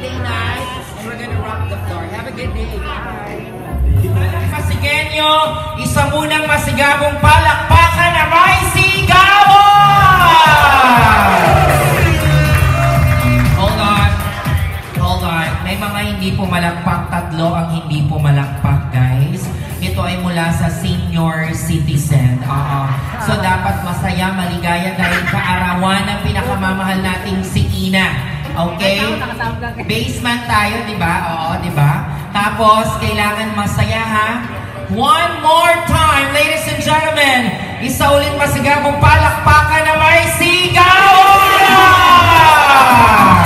Friday night, and we're gonna rock the floor. Have a good day. Bye. Pasigenyo, isa munang masigabong palakpakan na may sigawan! Hold on. May mga hindi pumalakpak, tatlo ang hindi pumalakpak, guys. Ito ay mula sa senior citizen. So dapat masaya, maligaya dahil kaarawan ng pinakamamahal nating si Ina. Okay? Basement tayo, di ba? Oo, di ba? Tapos, kailangan masaya, ha? One more time, ladies and gentlemen. Isa ulit masigabong palakpakan na may sigawan!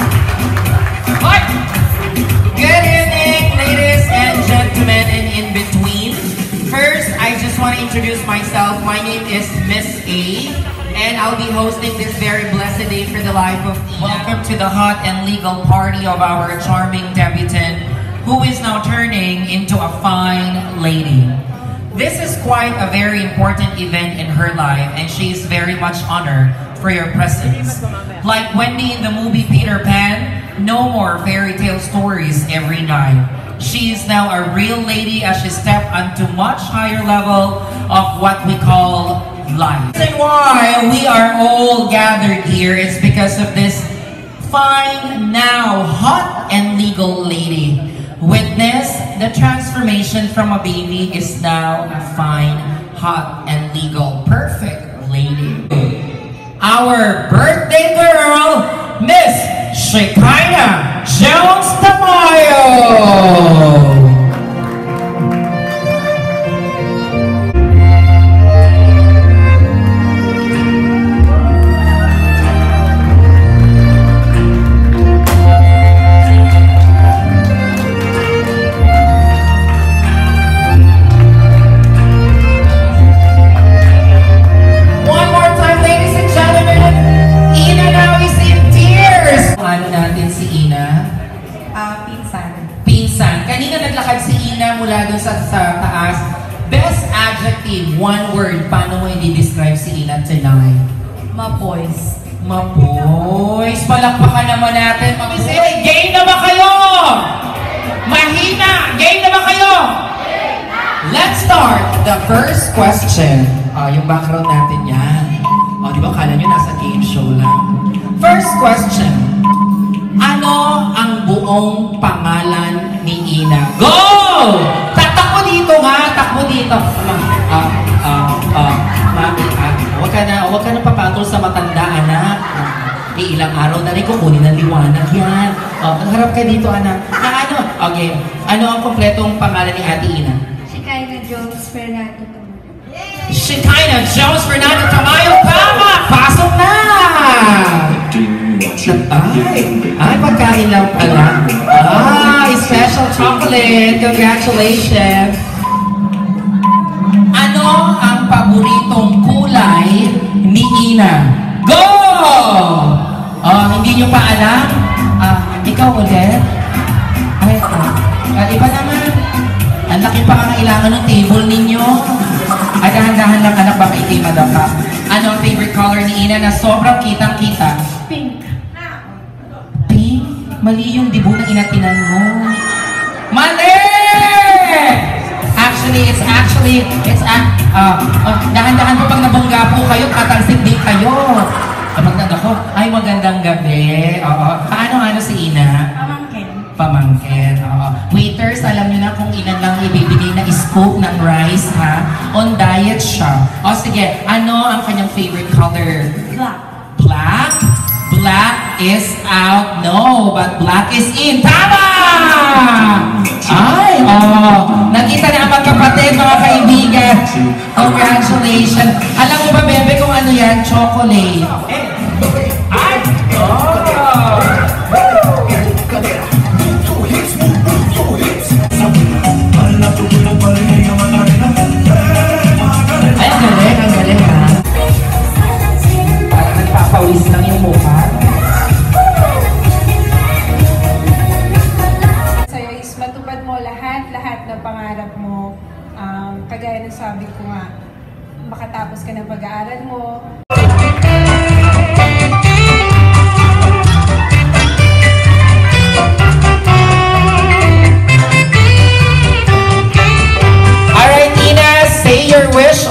Good evening, ladies and gentlemen, and in between. First, I just want to introduce myself. My name is Miss A, and I'll be hosting this very blessed day for the life of Ina. Welcome to the hot and legal party of our charming debutant, who is now turning into a fine lady. This is quite a very important event in her life, and she is very much honored for your presence. Like Wendy in the movie Peter Pan, no more fairy tale stories every night. She is now a real lady as she stepped onto much higher level of what we call life. And why we are all gathered here is because of this fine, now hot and legal lady. Witness the transformation from a baby is now a fine, hot and legal, perfect lady. Our birthday girl, Miss Shekinah Jones Tamayo. Mula dun sa taas, best adjective, one word, paano mo i-describe si Ina tonight? Mapoys. Mapoys. Palakpakan naman natin. Mamisiri, game na ba kayo? Mahina, game na ba kayo? Let's start the first question. Yung background natin yan. Di ba kala nyo nasa game show lang? First question. Ano ang buong pangalan ni Ina? Go! Takbo dito nga! Takbo dito! Huwag ka na papatol sa matanda, anak. Ilang araw na rin kukunin ng liwanag yan. Harap ka dito, anak. Okay. Ano ang kompletong pangalan ni Ate Ina? Shekinah Jones Fernando Tamayo. Shekinah Jones Fernando Tamayo! Tama! Pasok na! Ay, pagkain lang pala. Special chocolate. Congratulations. Ano ang paboritong kulay ni Ina? Go! Hindi nyo pa alam? Ikaw ulit? Iba naman. Ang laki pa ang kailangan ng table ninyo. Ay, dahan-dahan lang anak, baka itimad ka. Ano ang favorite color ni Ina na sobrang kitang-kita? Pink. Pink? Mali yung dibu na inatinan mo. Mali! Dahan-dahan po pag nabungga po kayo, tatalsik din kayo. Ay, magandang gabi. Paano si Ina? Pamangkin. Waiters, alam niyo na kung ilan lang ibibigay na scoop ng rice, ha? On diet siya. Sige, ano ang kanyang favorite color? Black. Black? Black is out. No, but black is in. Tama! Ay, nakita na ang magkapatid, mga kaibigan. Congratulations. Alam mo ba, bebe, kung ano yan? Chocolate. Ay! Ay, ang galing ha. Parang nagpapawis lang yung mukha. Sa'yo is matupad mo lahat ng pangarap mo. Kagaya ng sabi ko nga, makatapos ka ng pag-aaral mo.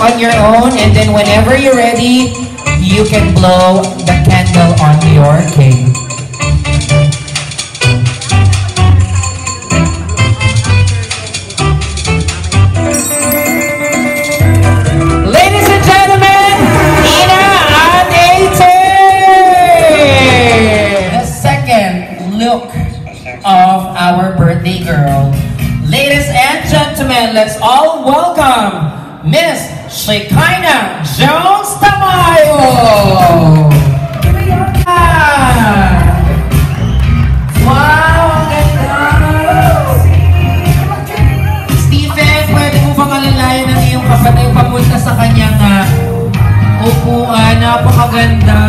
on your own, and then whenever you're ready, you can blow the candle on your cake. Ladies and gentlemen, Ina and Aten! The second look of our birthday girl. Ladies and gentlemen, let's all welcome Miss Shekinah Jones Tamayo! Wow, ang ganda! Stephen, pwede mo bang alalayan ng iyong kapatid papunta sa kanyang upuan? Napakaganda!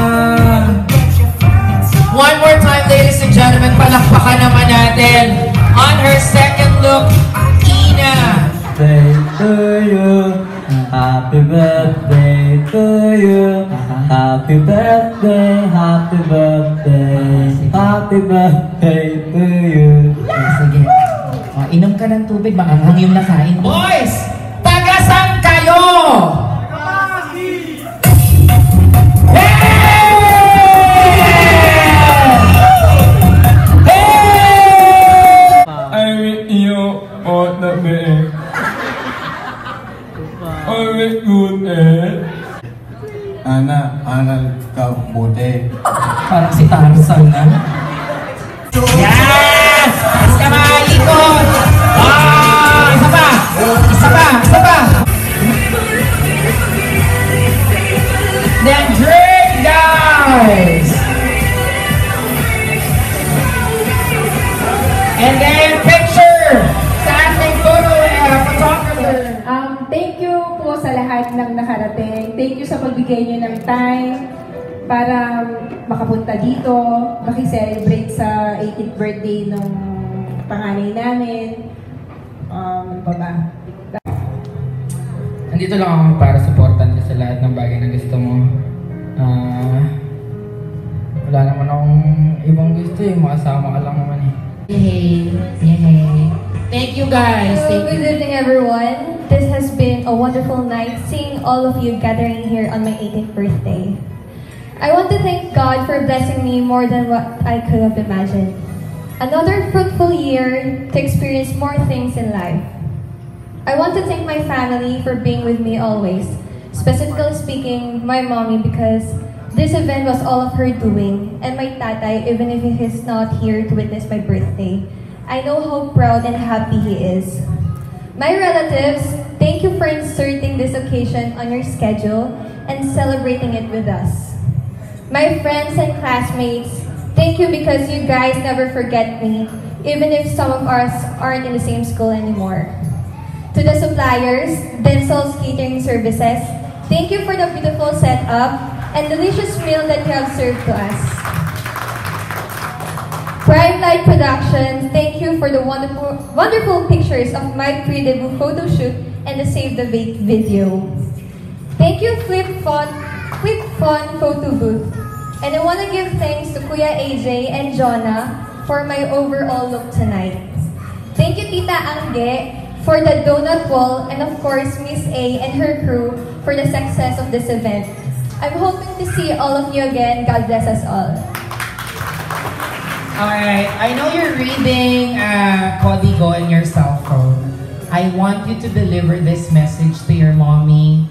One more time, ladies and gentlemen, palakpakan naman natin on her second look, Ina. Happy birthday to you. Happy birthday, happy birthday, happy birthday to you. Sige. Inom ka ng tubig, maanghang yung nakain mo. Boys! Tagasan kayo! Anak kau bude. Parang si Tarzan na. Yes! Isa pa, ikot! Isa pa! Isa pa! Isa pa! Then drink, guys! And then picture sa ating photographer. Thank you po sa lahat ng nakarating. Thank you sa pagbigay niyo ng time para makapunta dito, makiselebrate sa 18th birthday ng panganay namin. Baba. Nandito lang ako para supportan ka sa lahat ng bagay na gusto mo. Wala naman akong ibang gusto eh. Makasama ka lang naman eh. Yay! Yay! Thank you guys! So, Thank you. good evening everyone. This has been a wonderful night seeing all of you gathering here on my 18th birthday. I want to thank God for blessing me more than what I could have imagined. Another fruitful year to experience more things in life. I want to thank my family for being with me always. Specifically speaking, my mommy, because this event was all of her doing, and my tatay, even if he's not here to witness my birthday. I know how proud and happy he is. My relatives, thank you for inserting this occasion on your schedule and celebrating it with us. My friends and classmates, thank you because you guys never forget me, even if some of us aren't in the same school anymore. To the suppliers, Denzel's Catering Services, thank you for the beautiful setup and delicious meal that you have served to us. Prime Light Productions, thank you for the wonderful pictures of my pre-debut photo shoot and the Save the Date video. Thank you Flip Fun Photo Booth. And I want to give thanks to Kuya AJ and Jonah for my overall look tonight. Thank you Tita Angge for the donut wall, and of course Miss A and her crew for the success of this event. I'm hoping to see all of you again. God bless us all. Alright, I know you're reading Código in your cell phone. I want you to deliver this message to your mommy.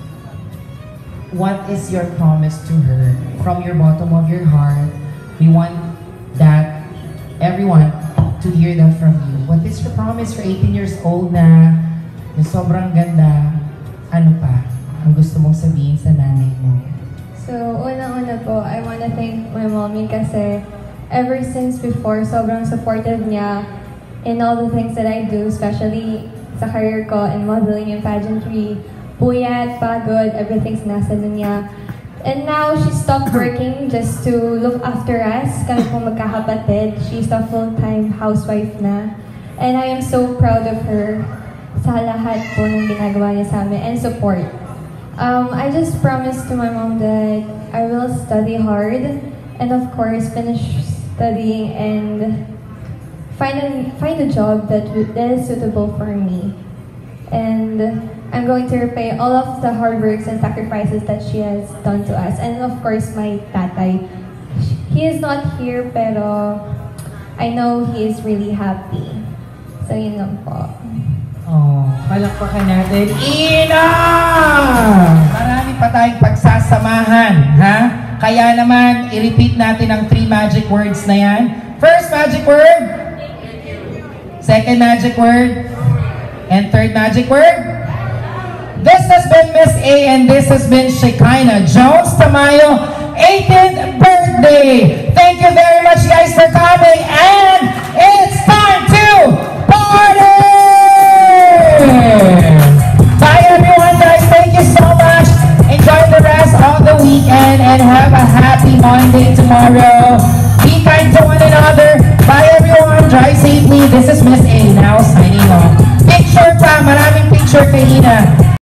What is your promise to her? From your bottom of your heart, we want that everyone to hear that from you. What is your promise for 18 years old na sobrang ganda? Ano pa ang gusto mong sabihin sa nanay mo? So, unang-una po, I want to thank my mommy kasi ever since before, sobrang supportive niya in all the things that I do, especially sa career ko in modeling and pageantry. Puyat, pagod, everything's nasa niya. And now, she stopped working just to look after us. Kami po magkakapatid. She's a full-time housewife na. And I am so proud of her sa lahat po ng ginagawa niya sa amin and support. I just promised to my mom that I will study hard and of course finish studying and find a job that is suitable for me. And I'm going to repay all of the hard works and sacrifices that she has done to us. And of course, my tatay. He is not here, pero I know he is really happy. So, yun lang po. Oh, palakpakan natin. Ina! Marami pa tayong pagsasamahan, ha? Kaya naman, i-repeat natin ang 3 magic words na yan. First magic word. Second magic word. And third magic word. This has been Miss A and this has been Shekinah Jones Tamayo, 18th birthday. Thank you very much guys for coming and it's time to party! Bye everyone guys, thank you so much. Enjoy the rest of the weekend and have a happy Monday tomorrow. Be kind to one another. Bye everyone, drive safely. This is Miss A now signing off. Picture pa, maraming picture kay Ina.